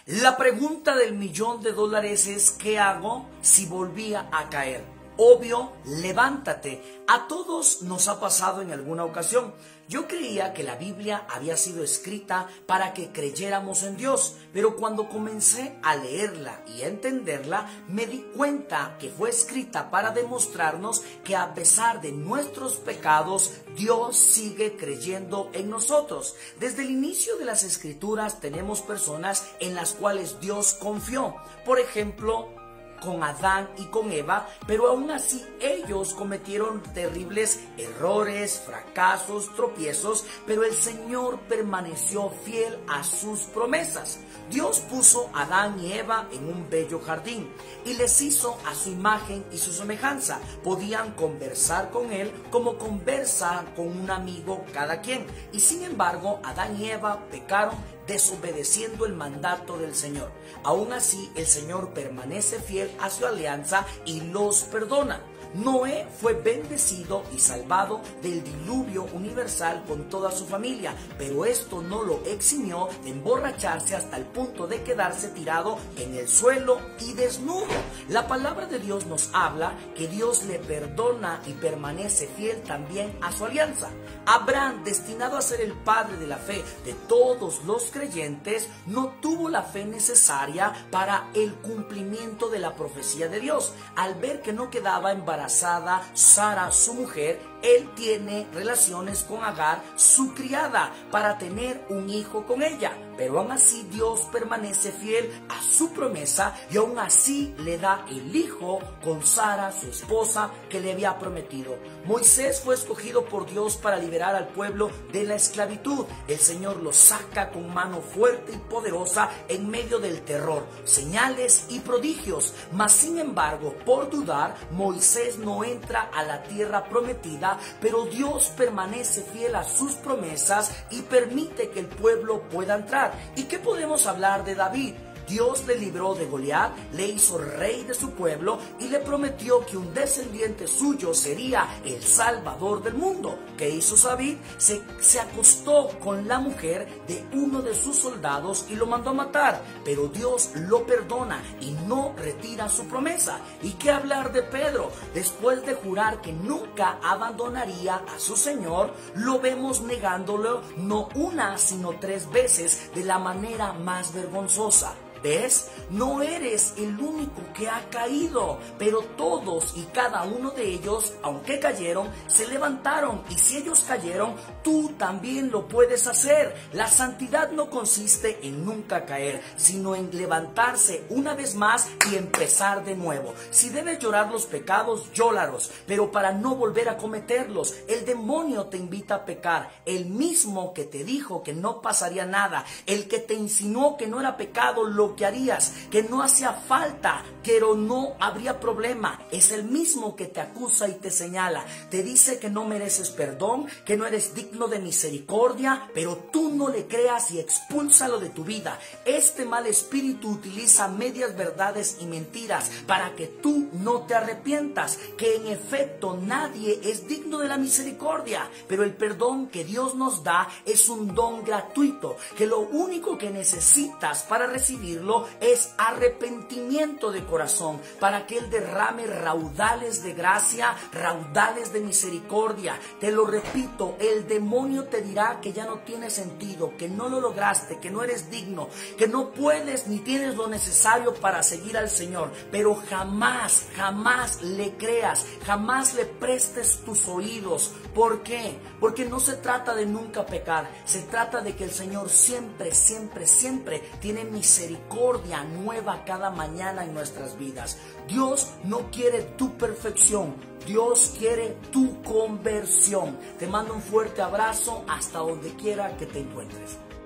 La pregunta del $1.000.000 es: ¿qué hago si volvía a caer? Obvio, levántate. A todos nos ha pasado en alguna ocasión. Yo creía que la Biblia había sido escrita para que creyéramos en Dios, pero cuando comencé a leerla y a entenderla, me di cuenta que fue escrita para demostrarnos que a pesar de nuestros pecados, Dios sigue creyendo en nosotros. Desde el inicio de las Escrituras tenemos personas en las cuales Dios confió. Por ejemplo, con Adán y con Eva, pero aún así ellos cometieron terribles errores, fracasos, tropiezos, pero el Señor permaneció fiel a sus promesas. Dios puso a Adán y Eva en un bello jardín y les hizo a su imagen y su semejanza. Podían conversar con Él como conversan con un amigo cada quien. Y sin embargo, Adán y Eva pecaron, desobedeciendo el mandato del Señor. Aún así, el Señor permanece fiel a su alianza y los perdona. Noé fue bendecido y salvado del diluvio universal con toda su familia, pero esto no lo eximió de emborracharse hasta el punto de quedarse tirado en el suelo y desnudo. La palabra de Dios nos habla que Dios le perdona y permanece fiel también a su alianza. Abraham, destinado a ser el padre de la fe de todos los creyentes, no tuvo la fe necesaria para el cumplimiento de la profecía de Dios. Al ver que no quedaba embarazada Sara, su mujer, él tiene relaciones con Agar, su criada, para tener un hijo con ella. Pero aún así Dios permanece fiel a su promesa y aún así le da el hijo con Sara, su esposa, que le había prometido. Moisés fue escogido por Dios para liberar al pueblo de la esclavitud. El Señor lo saca con mano fuerte y poderosa en medio del terror, señales y prodigios. Mas sin embargo, por dudar, Moisés no entra a la tierra prometida, pero Dios permanece fiel a sus promesas y permite que el pueblo pueda entrar. ¿Y qué podemos hablar de David? Dios le libró de Goliat, le hizo rey de su pueblo y le prometió que un descendiente suyo sería el salvador del mundo. ¿Qué hizo David? Se acostó con la mujer de uno de sus soldados y lo mandó a matar, pero Dios lo perdona y no retira su promesa. ¿Y qué hablar de Pedro? Después de jurar que nunca abandonaría a su Señor, lo vemos negándolo no una sino 3 veces de la manera más vergonzosa. ¿Ves? No eres el único que ha caído, pero todos y cada uno de ellos, aunque cayeron, se levantaron, y si ellos cayeron, tú también lo puedes hacer. La santidad no consiste en nunca caer, sino en levantarse una vez más y empezar de nuevo. Si debes llorar los pecados, llóralos, pero para no volver a cometerlos. El demonio te invita a pecar, el mismo que te dijo que no pasaría nada, el que te insinuó que no era pecado lo que harías, que no hacía falta, pero no habría problema. Es el mismo que te acusa y te señala, te dice que no mereces perdón, que no eres digno de misericordia, pero tú no le creas y expúlsalo de tu vida. Este mal espíritu utiliza medias verdades y mentiras para que tú no te arrepientas, que en efecto nadie es digno de la misericordia, pero el perdón que Dios nos da es un don gratuito, que lo único que necesitas para recibirlo es arrepentimiento de corazón, para que Él derrame raudales de gracia, raudales de misericordia. Te lo repito, el demonio te dirá que ya no tiene sentido, que no lo lograste, que no eres digno, que no puedes ni tienes lo necesario para seguir al Señor, pero jamás, jamás le creas, jamás le prestes tus oídos. ¿Por qué? Porque no se trata de nunca pecar, se trata de que el Señor siempre, siempre, siempre tiene misericordia nueva cada mañana en nuestras vidas. Dios no quiere tu perfección, Dios quiere tu conversión. Te mando un fuerte abrazo hasta donde quiera que te encuentres.